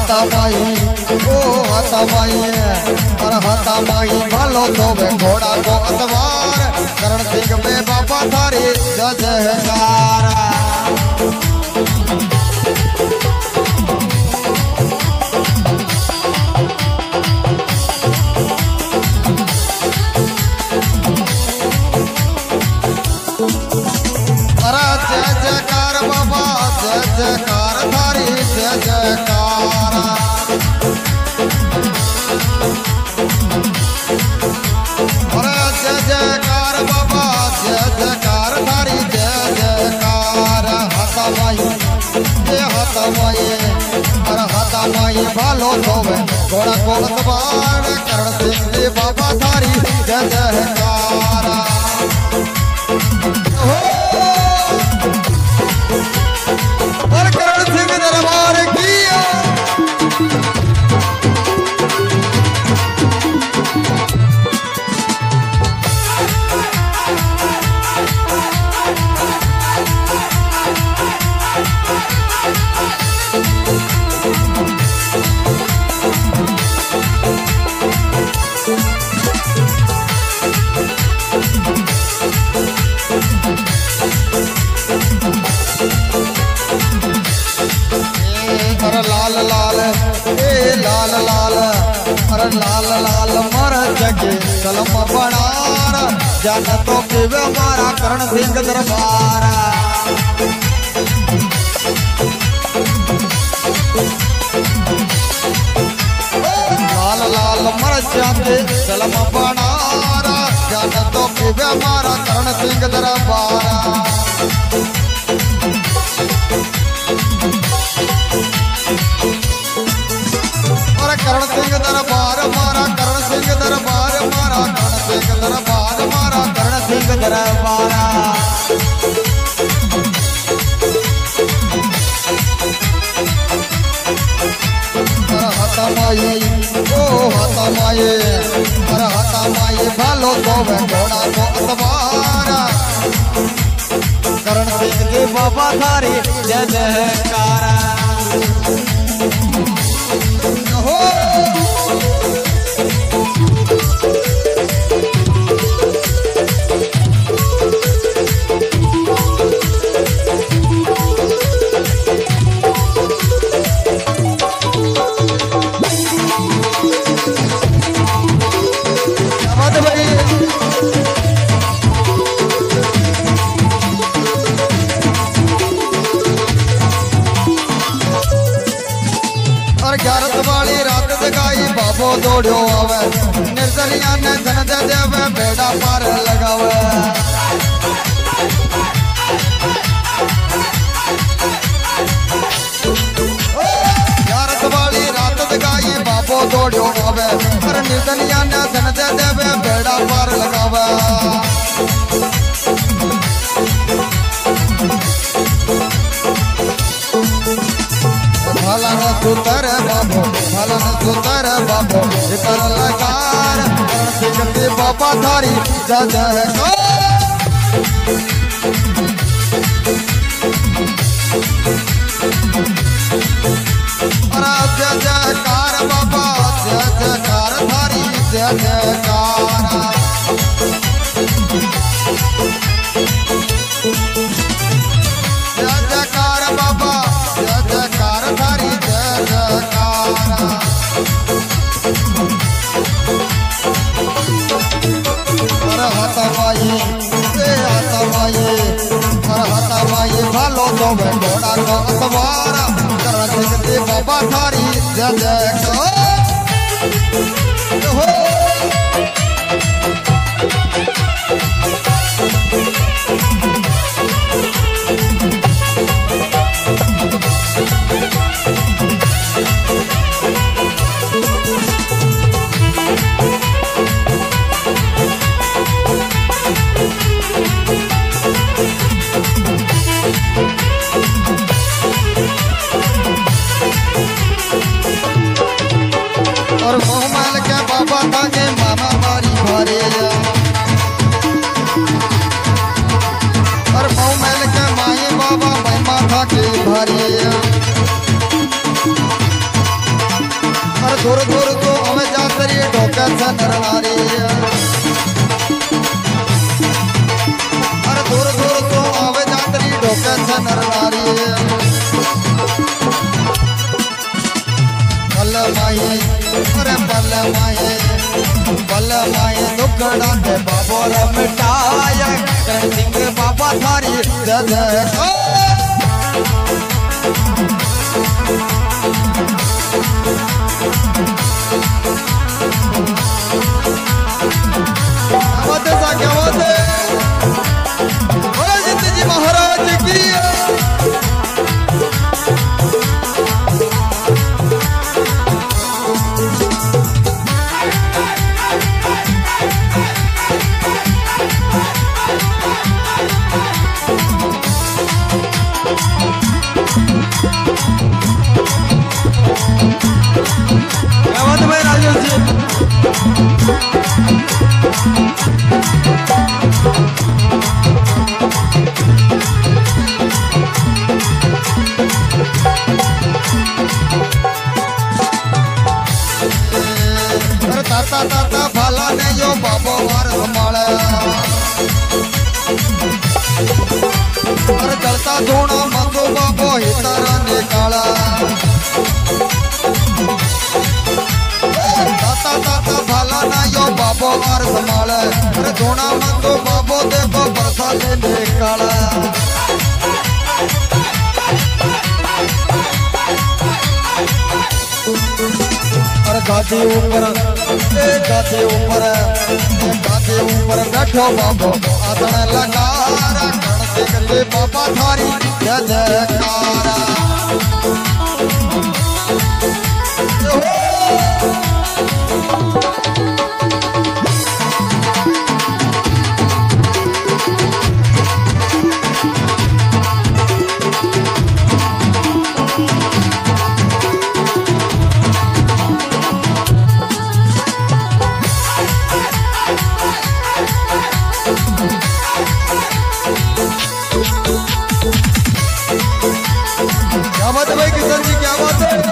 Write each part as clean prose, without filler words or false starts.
हता माई ओ हता माई और हता माई भालो तो वे घोड़ा को अतवार करण सिंह में बाबा थारी जय जयकार। जय जयकार बाबा जय जयकार थारी जय जयकार। जय जयकार बाबा जय जयकार थारी जय जयकार। हता माई ये हता माई और हता माई भालो धोवे घोड़ा को अतवार करण सिंह जी बाबा थारी जय जयकार। और करण सिंह दरबार की लाल लाल ए लाल लाल अरे लाल लाल मर जगे कलम बनार जान तो पिवे मारा करण सिंह दरबार। लाल लाल मर जाते कलम बनार जान तो पिवे मारा करण सिंह दरबार। करण सिंह दरबार मारा करण सिंह दरबार मारा करण सिंह दरबार मारा करण सिंह दरबार। हता माई ओ हता माई अरे हता माई भालो तो वे घोड़ा को अतवार करण सिंह जी बाबा थारी जय जयकार। और 11 वाली रात जगाई बाबो दौड़ो आवे निर्दलिया ने धन दे देवे बेड़ा पार लगावे। 11 वाली रात जगाई बाबो दौड़ो आवे और निर्दलिया ने धन दे देवे बेड़ा पार लगावे। भलन सुतर बाबो भलन सुतर बाबो कर लगार सिंह जी बाबा थारी जय जयकार। जय जयकार बाबा जय जयकार थारी जय जयकार। जय जयकार बाबा जय जयकार थारी जय जयकार। अरे हता माई ए हता माई अरे हता माई भालो तो वे घोड़ा को अतवार करण सिंह जी बाबा थारी जय जयकार। और मोहमल के बाबा ताके मामा मारी भरे और मोहमल के माई बाबा महिमा थाके भरे दूर दूर तो हमें जातरी ढोका से नर नारी अरे दूर दूर तो हमें जातरी ढोका से नर नारी पल माए अरे पल माए दुखड़ा के बाबो रे मिटाया सिंह बाबा थारी जय जय क्या बात है जित जी महाराज की क्या बात है भाई राजेश जी ताता ताता भाला ने यो बाबो वार संभाले और जलता धूणा मंगो बाबो हितारा निकाला ताता ताता भाला ना यो बाबो वार संभाले और धूणा मंगो बाबो देखो बरसा ले निकाला गादी ऊपर बैठो बाबो आदन लगारा गणते गले बाबा थारी जय जयकारा क्या बात है भाई किशन जी क्या बात है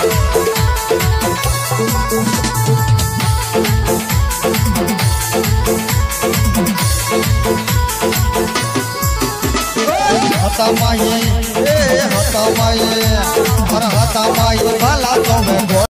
हता माई हर हता माई भला तो मैं